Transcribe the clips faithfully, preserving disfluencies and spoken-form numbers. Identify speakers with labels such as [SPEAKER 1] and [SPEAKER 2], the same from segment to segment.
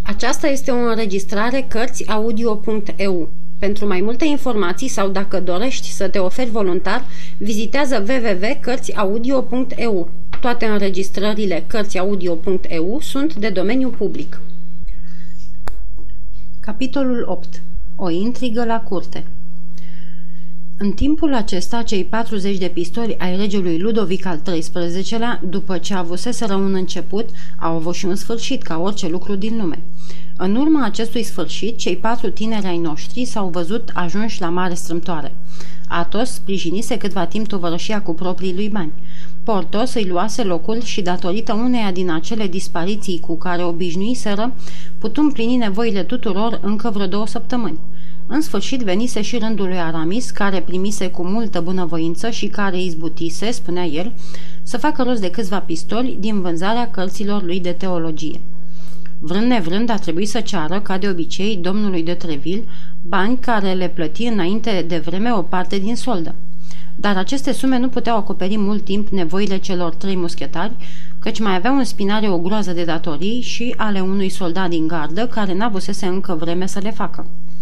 [SPEAKER 1] Aceasta este o înregistrare cărți audio punct e u. Pentru mai multe informații sau dacă dorești să te oferi voluntar, vizitează w w w punct cărți audio punct e u. Toate înregistrările cărți audio punct e u sunt de domeniu public. Capitolul opt. O intrigă la curte. În timpul acesta, cei patruzeci de pistoli ai regelui Ludovic al treisprezecelea-lea, după ce avuseseră un început, au avut și un sfârșit, ca orice lucru din lume. În urma acestui sfârșit, cei patru tineri ai noștri s-au văzut ajunși la mare strâmtoare. Athos sprijinise câtva timp tovărășia cu proprii lui bani. Porthos îi luase locul și, datorită uneia din acele dispariții cu care obișnuiseră, putu împlini nevoile tuturor încă vreo două săptămâni. În sfârșit venise și rândul lui Aramis, care primise cu multă bunăvoință și care izbutise, spunea el, să facă rost de câțiva pistoli din vânzarea cărților lui de teologie. Vrând nevrând a trebuit să ceară, ca de obicei, domnului de Treville, bani care le plăti înainte de vreme o parte din soldă. Dar aceste sume nu puteau acoperi mult timp nevoile celor trei muschetari, căci mai aveau în spinare o groază de datorii și ale unui soldat din gardă care n-avusese încă vreme să le facă.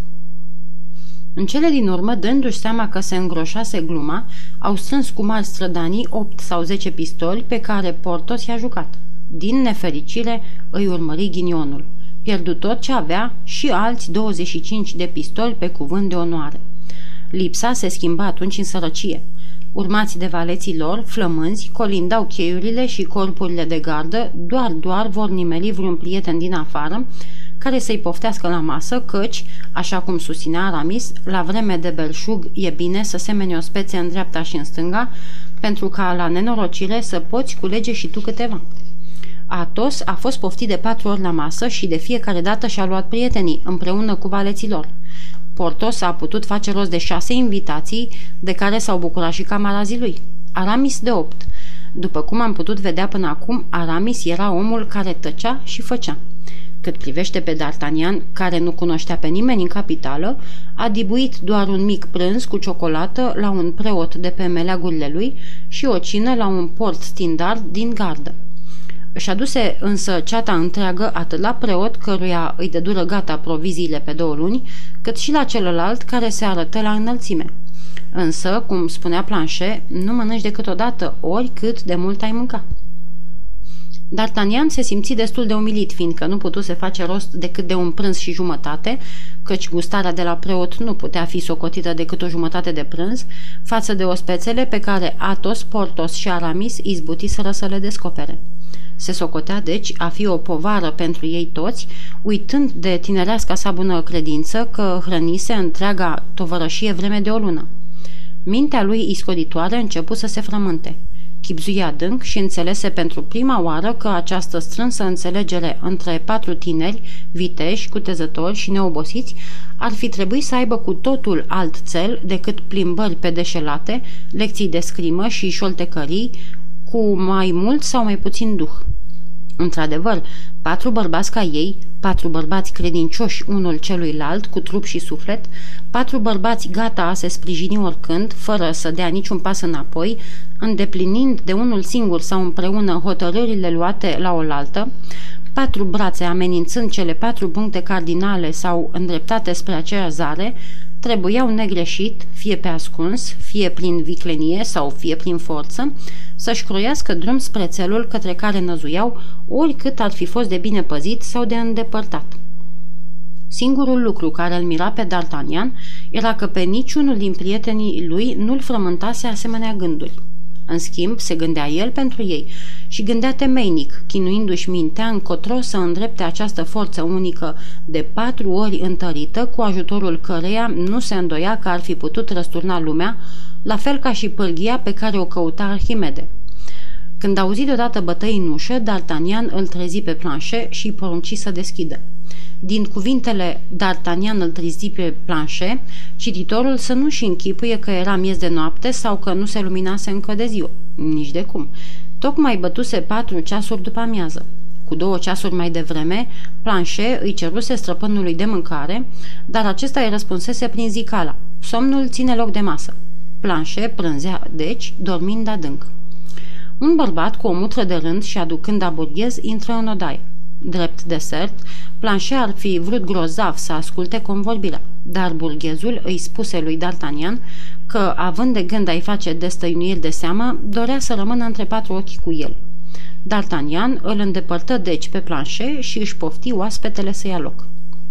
[SPEAKER 1] În cele din urmă, dându-și seama că se îngroșase gluma, au strâns cu mari strădanii opt sau zece pistoli pe care Porthos i-a jucat. Din nefericire îi urmări ghinionul. Pierdu tot ce avea și alți douăzeci și cinci de pistoli pe cuvânt de onoare. Lipsa se schimba atunci în sărăcie. Urmați de valeții lor, flămânzi, colindau cheiurile și corpurile de gardă, doar, doar vor nimeli vreun prieten din afară, care să-i poftească la masă, căci, așa cum susținea Aramis, la vreme de belșug e bine să semeni o spețe în dreapta și în stânga, pentru ca la nenorocire să poți culege și tu câteva. Athos a fost poftit de patru ori la masă și de fiecare dată și-a luat prietenii, împreună cu valeții lor. Porthos a putut face rost de șase invitații, de care s-au bucurat și camarazii lui. Aramis de opt. După cum am putut vedea până acum, Aramis era omul care tăcea și făcea. Cât privește pe D'Artagnan, care nu cunoștea pe nimeni în capitală, a dibuit doar un mic prânz cu ciocolată la un preot de pe meleagurile lui și o cină la un port stindard din gardă. Își aduse însă ceata întreagă atât la preot, căruia îi dădură gata proviziile pe două luni, cât și la celălalt care se arătă la înălțime. Însă, cum spunea Planchet, nu mănânci decât odată, ori cât de mult ai mânca. D'Artagnan se simți destul de umilit, fiindcă nu putuse face rost decât de un prânz și jumătate, căci gustarea de la preot nu putea fi socotită decât o jumătate de prânz, față de ospețele pe care Athos, Porthos și Aramis izbutiseră să le descopere. Se socotea, deci, a fi o povară pentru ei toți, uitând de tinereasca sa bună credință că hrănise întreaga tovărășie vreme de o lună. Mintea lui iscoditoare începu să se frământe. Chibzuie adânc și înțelese pentru prima oară că această strânsă înțelegere între patru tineri, viteși, cutezători și neobosiți, ar fi trebuit să aibă cu totul alt cel decât plimbări pe deșelate, lecții de scrimă și șoltecării, cu mai mult sau mai puțin duh. Într-adevăr, patru bărbați ca ei, patru bărbați credincioși unul celuilalt, cu trup și suflet, patru bărbați gata a se sprijini oricând, fără să dea niciun pas înapoi, îndeplinind de unul singur sau împreună hotărârile luate la oaltă, patru brațe amenințând cele patru puncte cardinale sau îndreptate spre aceeași zare, trebuiau negreșit, fie pe ascuns, fie prin viclenie sau fie prin forță, să-și croiască drum spre țelul către care năzuiau, oricât ar fi fost de bine păzit sau de îndepărtat. Singurul lucru care îl mira pe D'Artagnan era că pe niciunul din prietenii lui nu-l frământase asemenea gânduri. În schimb, se gândea el pentru ei și gândea temeinic, chinuindu-și mintea încotro să îndrepte această forță unică de patru ori întărită, cu ajutorul căreia nu se îndoia că ar fi putut răsturna lumea, la fel ca și pârghia pe care o căuta Arhimede. Când auzi deodată bătăi în ușă, D'Artagnan îl trezi pe Planchet și îi porunci să deschidă. Din cuvintele D'Artagnan îl trezi pe Planchet, cititorul să nu-și închipuie că era miez de noapte sau că nu se luminase încă de ziua. Nici de cum. Tocmai bătuse patru ceasuri după amiază. Cu două ceasuri mai devreme, Planchet îi ceruse străpânului de mâncare, dar acesta îi răspunsese prin zicala: somnul ține loc de masă. Planchet prânzea, deci, dormind adânc. Un bărbat cu o mutră de rând și aducând aburghez intră în odaie. drept desert, Planchet ar fi vrut grozav să asculte convorbirea, dar burghezul îi spuse lui D'Artagnan că, având de gând a-i face destăinuiri de seamă, dorea să rămână între patru ochi cu el. D'Artagnan îl îndepărtă deci pe Planchet și își pofti oaspetele să ia loc.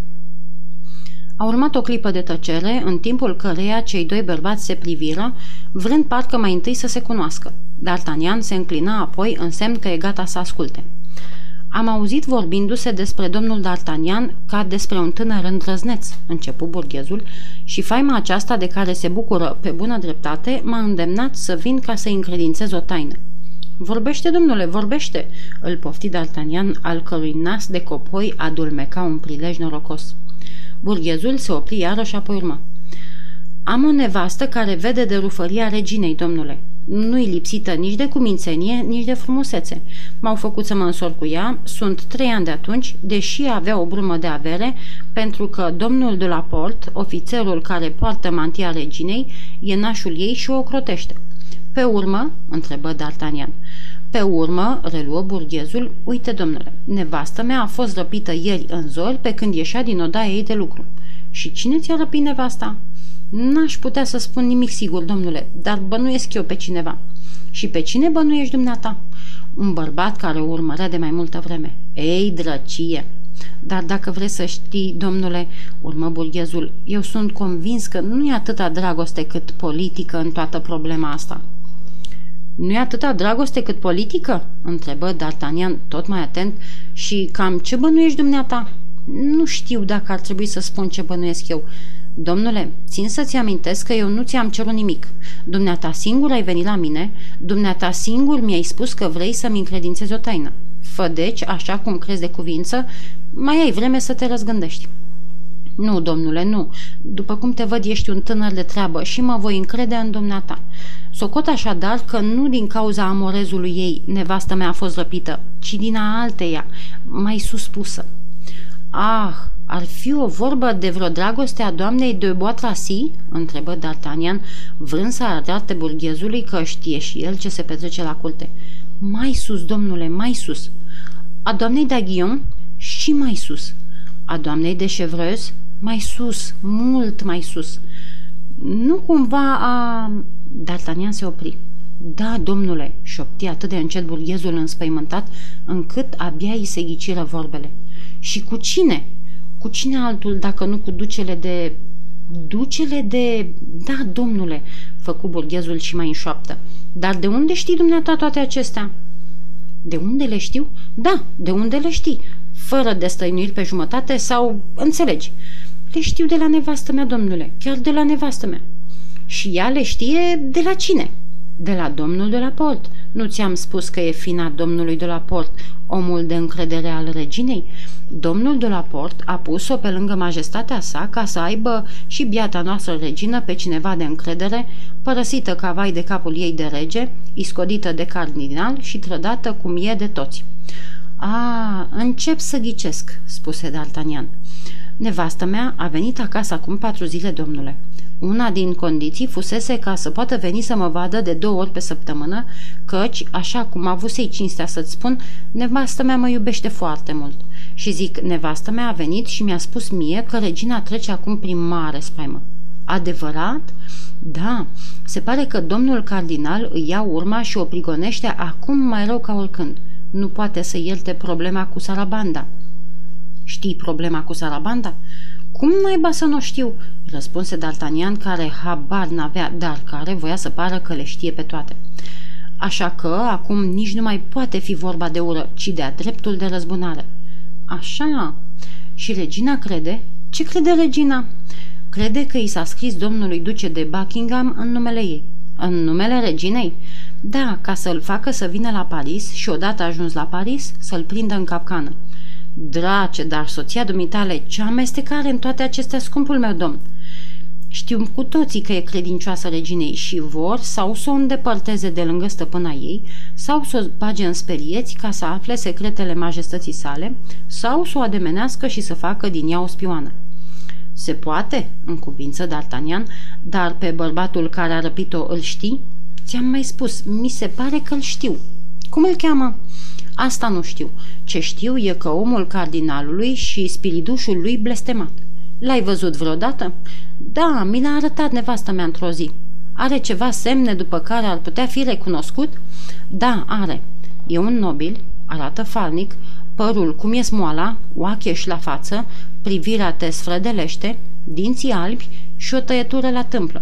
[SPEAKER 1] A urmat o clipă de tăcere, în timpul căreia cei doi bărbați se priviră, vrând parcă mai întâi să se cunoască. D'Artagnan se înclina apoi în semn că e gata să asculte. Am auzit vorbindu-se despre domnul D'Artagnan ca despre un tânăr îndrăzneț, începu burghezul, și faima aceasta de care se bucură pe bună dreptate m-a îndemnat să vin ca să-i încredințez o taină. Vorbește, domnule, vorbește, îl pofti D'Artagnan, al cărui nas de copoi adulmeca un prilej norocos. Burghezul se opri iarăși, apoi urmă. Am o nevastă care vede de rufăria reginei, domnule. Nu-i lipsită nici de cumințenie, nici de frumusețe. M-au făcut să mă însor cu ea, sunt trei ani de atunci, deși avea o brumă de avere, pentru că domnul de la Port, ofițerul care poartă mantia reginei, e nașul ei și o ocrotește. Pe urmă, întrebă D'Artagnan. Pe urmă, reluă burghezul, uite, domnule, nevastă mea a fost răpită ieri în zori pe când ieșea din odaia ei de lucru. Și cine ți-a răpit nevasta? N-aș putea să spun nimic sigur, domnule, dar bănuiesc eu pe cineva. Și pe cine bănuiești dumneata? Un bărbat care o urmărea de mai multă vreme. Ei, drăcie! Dar dacă vreți să știi, domnule, urmă burghezul, eu sunt convins că nu e atâta dragoste cât politică în toată problema asta. Nu e atâta dragoste cât politică? Întrebă D'Artagnan tot mai atent. Și cam ce bănuiești dumneata? Nu știu dacă ar trebui să spun ce bănuiesc eu. Domnule, țin să-ți amintesc că eu nu ți-am cerut nimic. Dumneata singur ai venit la mine, dumneata singur mi-ai spus că vrei să-mi încredințezi o taină. Fă deci, așa cum crezi de cuvință, mai ai vreme să te răzgândești. Nu, domnule, nu. După cum te văd, ești un tânăr de treabă și mă voi încrede în dumneata. Socot așadar că nu din cauza amorezului ei nevastă mea a fost răpită, ci din a alteia, mai suspusă. Ah, ar fi o vorbă de vreo dragoste a doamnei de Bois-Tracy? Întrebă D'Artagnan, vrând să arate burghezului că știe și el ce se petrece la curte. Mai sus, domnule, mai sus. A doamnei d'Aiguillon? Și mai sus. A doamnei de Chevreuse? Mai sus, mult mai sus. Nu cumva a... D'Artagnan se opri. Da, domnule, șopti atât de încet burghezul înspăimântat, încât abia îi se ghiciră vorbele. Și cu cine? Cu cine altul dacă nu cu ducele de... Ducele de... Da, domnule, făcu burghezul și mai în șoaptă. Dar de unde știi dumneata toate acestea? De unde le știu? Da, de unde le știi? Fără destăinuiri pe jumătate sau... Înțelegi? Le știu de la nevastă mea, domnule, chiar de la nevastă mea. Și ea le știe de la cine? De la domnul de la Port. Nu ți-am spus că e fina domnului de la Port, omul de încredere al reginei? Domnul de la Port a pus-o pe lângă majestatea sa ca să aibă și biata noastră regină pe cineva de încredere, părăsită ca vai de capul ei de rege, iscodită de cardinal și trădată cum e de toți. A, încep să ghicesc, spuse D'Artagnan. Nevastă mea a venit acasă acum patru zile, domnule. Una din condiții fusese ca să poată veni să mă vadă de două ori pe săptămână, căci, așa cum avusei cinstea să-ți spun, nevastă mea mă iubește foarte mult. Și zic, nevastă mea a venit și mi-a spus mie că regina trece acum prin mare spaimă. Adevărat? Da, se pare că domnul cardinal îi ia urma și o prigonește acum mai rău ca oricând. Nu poate să ierte problema cu Sarabanda. Știi problema cu Sarabanda? Cum naiba să nu știu? Răspunse D'Artagnan, care habar n-avea, dar care voia să pară că le știe pe toate. Așa că acum nici nu mai poate fi vorba de ură, ci de-a dreptul de răzbunare. Așa. Și regina crede? Ce crede regina? Crede că i s-a scris domnului duce de Buckingham în numele ei. În numele reginei? Da, ca să-l facă să vină la Paris și odată ajuns la Paris să-l prindă în capcană. Drace, dar soția dumitale, ce amestecare în toate acestea, scumpul meu domn! Știu cu toții că e credincioasă reginei și vor sau să o îndepărteze de lângă stăpâna ei, sau să o bage în sperieți ca să afle secretele majestății sale, sau să o ademenească și să facă din ea o spioană. Se poate, în cuvință D'Artagnan, dar pe bărbatul care a răpit-o îl știi? Ți-am mai spus, mi se pare că îl știu. Cum îl cheamă? Asta nu știu. Ce știu e că omul cardinalului și spiridușul lui blestemat. L-ai văzut vreodată? Da, mi l-a arătat nevastă mea într-o zi. Are ceva semne după care ar putea fi recunoscut? Da, are. E un nobil, arată falnic, părul cum e smoala, oacheș la față, privirea te sfrădelește, dinții albi și o tăietură la tâmplă.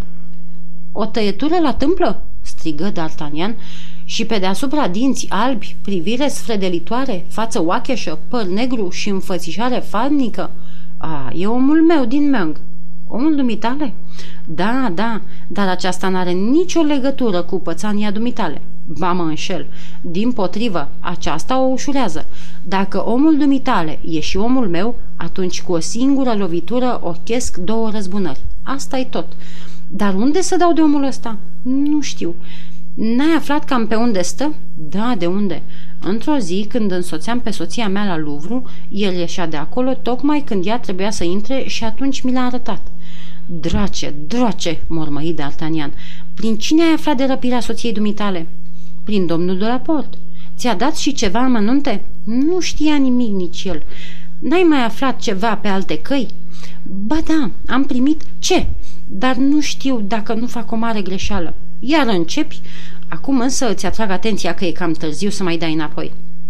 [SPEAKER 1] O tăietură la tâmplă? Strigă D'Artagnan. Și pe deasupra dinți albi, privire sfredelitoare, față oacheșă, păr negru și înfățișare falnică? A, e omul meu din Meung. Omul dumitale? Da, da, dar aceasta n-are nicio legătură cu pățania dumitale. Ba mă înșel. Dimpotrivă, aceasta o ușurează. Dacă omul dumitale e și omul meu, atunci cu o singură lovitură ochesc două răzbunări. Asta-i tot. Dar unde să dau de omul ăsta? Nu știu. N-ai aflat cam pe unde stă? Da, de unde? Într-o zi, când însoțeam pe soția mea la Louvre, el ieșea de acolo tocmai când ea trebuia să intre și atunci mi l-a arătat. Drace, drace, mormăi D'Artagnan, prin cine ai aflat de răpirea soției dumitale? Prin domnul de la Port. Ți-a dat și ceva amănunte? Nu știa nimic nici el. N-ai mai aflat ceva pe alte căi? Ba da, am primit ce? Dar nu știu dacă nu fac o mare greșeală. Iar începi? Acum însă îți atrag atenția că e cam târziu să mai dai înapoi.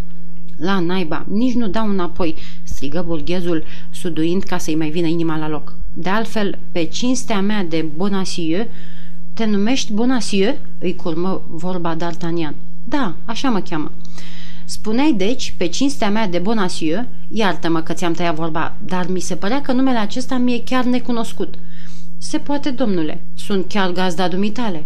[SPEAKER 1] La naiba, nici nu dau înapoi, strigă burghezul, suduind ca să-i mai vină inima la loc. De altfel, pe cinstea mea de Bonacieux, te numești Bonacieux? Îi curmă vorba D'Artagnan. Da, așa mă cheamă. Spuneai deci, pe cinstea mea de Bonacieux, iartă-mă că ți-am tăiat vorba, dar mi se părea că numele acesta mi-e chiar necunoscut. Se poate, domnule, sunt chiar gazda dumitale.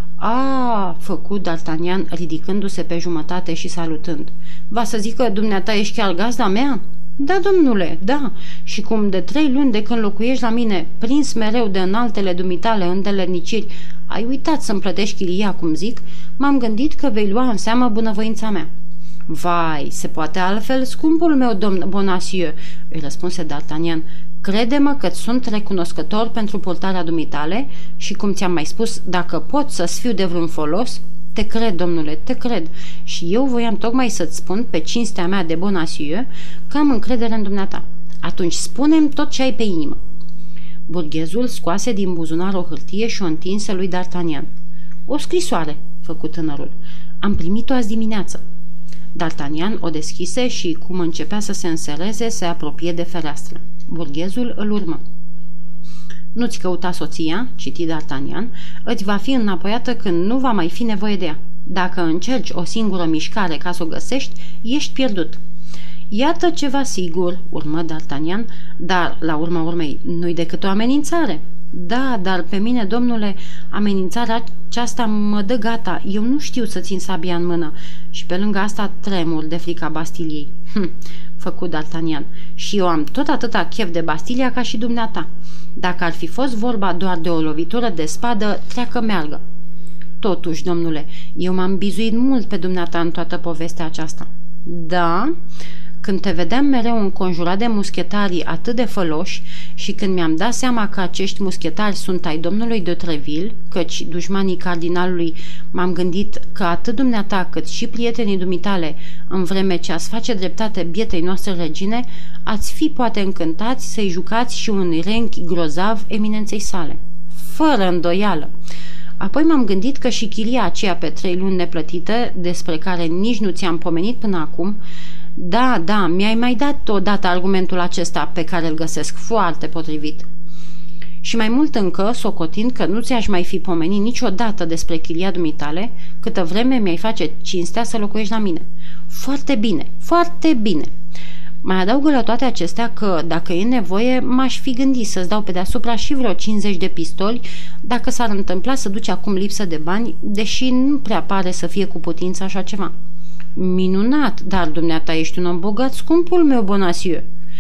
[SPEAKER 1] A, făcu D'Artagnan ridicându-se pe jumătate și salutând. Va să zic că dumneata ești chiar gazda mea? Da, domnule, da, și cum de trei luni de când locuiești la mine, prins mereu de înaltele dumitale îndelerniciri, ai uitat să-mi plătești chiria, cum zic, m-am gândit că vei lua în seamă bunăvoința mea. Vai, se poate altfel, scumpul meu domn Bonacieux, îi răspunse D'Artagnan, crede-mă că sunt recunoscător pentru purtarea dumitale și, cum ți-am mai spus, dacă pot să-ți fiu de vreun folos, te cred, domnule, te cred. Și eu voiam tocmai să-ți spun, pe cinstea mea de Bonacieux, că am încredere în dumneata. Atunci spune-mi tot ce ai pe inimă. Burghezul scoase din buzunar o hârtie și o întinse lui D'Artagnan. O scrisoare, făcu tânărul. Am primit-o azi dimineață. D'Artagnan o deschise și, cum începea să se însereze, se apropie de fereastră. Burghezul îl urmă. Nu-ți căuta soția, citi D'Artagnan, îți va fi înapoiată când nu va mai fi nevoie de ea. Dacă încerci o singură mișcare ca să o găsești, ești pierdut. Iată ceva sigur, urmă D'Artagnan, dar, la urma urmei, nu-i decât o amenințare. Da, dar pe mine, domnule, amenințarea aceasta mă dă gata. Eu nu știu să țin sabia în mână și pe lângă asta tremur de frica Bastiliei. Hm, făcu D'Artagnan. Și eu am tot atâta chef de Bastilia ca și dumneata. Dacă ar fi fost vorba doar de o lovitură de spadă, treacă meargă. Totuși, domnule, eu m-am bizuit mult pe dumneata în toată povestea aceasta. Da? Când te vedeam mereu înconjurat de muschetarii atât de făloși și când mi-am dat seama că acești muschetari sunt ai domnului de Treville, căci dușmanii cardinalului, m-am gândit că atât dumneata cât și prietenii dumitale, în vreme ce ați face dreptate bietei noastre regine, ați fi poate încântați să-i jucați și un renchi grozav eminenței sale. Fără îndoială. Apoi m-am gândit că și chiria aceea pe trei luni neplătită, despre care nici nu ți-am pomenit până acum, da, da, mi-ai mai dat odată argumentul acesta pe care îl găsesc foarte potrivit. Și mai mult încă, socotind că nu ți-aș mai fi pomenit niciodată despre chiria dumitale, câtă vreme mi-ai face cinstea să locuiești la mine. Foarte bine, foarte bine. Mai adaugă la toate acestea că, dacă e nevoie, m-aș fi gândit să-ți dau pe deasupra și vreo cincizeci de pistoli, dacă s-ar întâmpla să duci acum lipsă de bani, deși nu prea pare să fie cu putință așa ceva. Minunat, dar dumneata ești un om bogat, scumpul meu Bonacieux.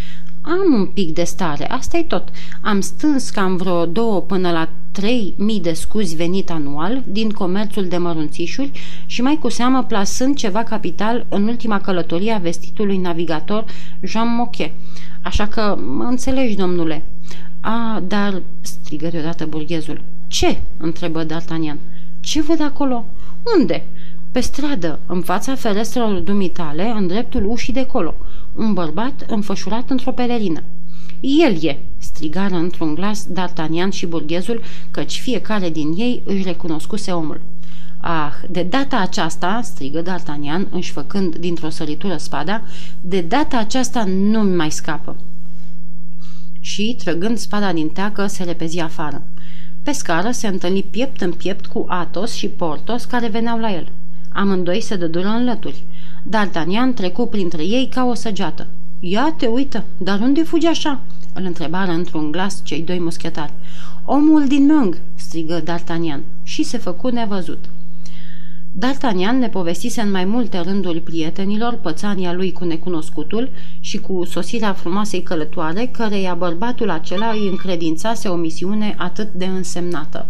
[SPEAKER 1] Am un pic de stare, asta e tot. Am stâns cam vreo două până la trei mii de scuzi venit anual din comerțul de mărunțișuri și mai cu seamă plasând ceva capital în ultima călătorie a vestitului navigator Jean Mocquet. Așa că mă înțelegi, domnule. A, dar, strigă deodată burghezul. Ce? Întrebă D'Artagnan. Ce văd acolo? Unde? Pe stradă, în fața ferestrelor dumitale, în dreptul ușii de colo, un bărbat înfășurat într-o pelerină. El e!" strigară într-un glas D'Artagnan și burghezul, căci fiecare din ei își recunoscuse omul. Ah, de data aceasta," strigă D'Artagnan, își făcând dintr-o săritură spada, de data aceasta nu-mi mai scapă." Și, trăgând spada din teacă, se repezi afară. Pe scară se întâlni piept în piept cu Athos și Porthos, care veneau la el. Amândoi se dădură în lături. D'Artagnan trecu printre ei ca o săgeată. Ia te uită, dar unde fugi așa?" îl întrebară într-un glas cei doi muschetari. Omul din Meung!" strigă D'Artagnan și se făcu nevăzut. D'Artagnan le povestise în mai multe rânduri prietenilor pățania lui cu necunoscutul și cu sosirea frumoasei călătoare, căreia bărbatul acela îi încredințase o misiune atât de însemnată.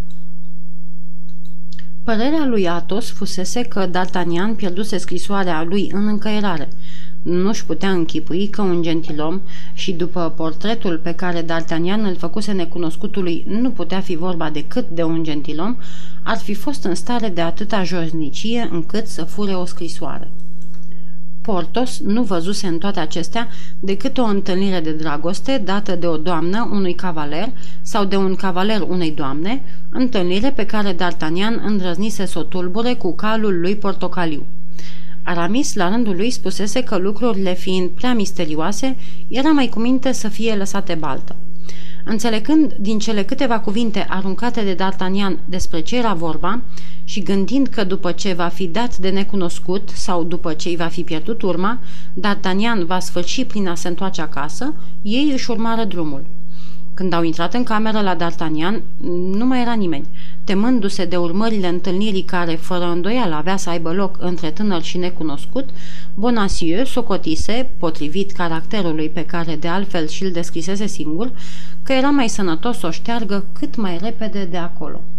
[SPEAKER 1] Părerea lui Athos fusese că D'Artagnan pierduse scrisoarea lui în încăierare. Nu-și putea închipui că un gentilom, și după portretul pe care D'Artagnan îl făcuse necunoscutului nu putea fi vorba decât de un gentilom, ar fi fost în stare de atâta josnicie încât să fure o scrisoare. Porthos nu văzuse în toate acestea decât o întâlnire de dragoste dată de o doamnă unui cavaler sau de un cavaler unei doamne, întâlnire pe care D'Artagnan îndrăznise să o tulbure cu calul lui portocaliu. Aramis, la rândul lui, spusese că lucrurile fiind prea misterioase, era mai cuminte să fie lăsate baltă. Înțelegând din cele câteva cuvinte aruncate de D'Artagnan despre ce era vorba și gândind că după ce va fi dat de necunoscut sau după ce îi va fi pierdut urma, D'Artagnan va sfârși prin a se întoarce acasă, ei își urmară drumul. Când au intrat în cameră la D'Artagnan, nu mai era nimeni. Temându-se de urmările întâlnirii care, fără îndoială, avea să aibă loc între tânăr și necunoscut, Bonacieux socotise, potrivit caracterului pe care de altfel și-l descrisese singur, că era mai sănătos să o șteargă cât mai repede de acolo.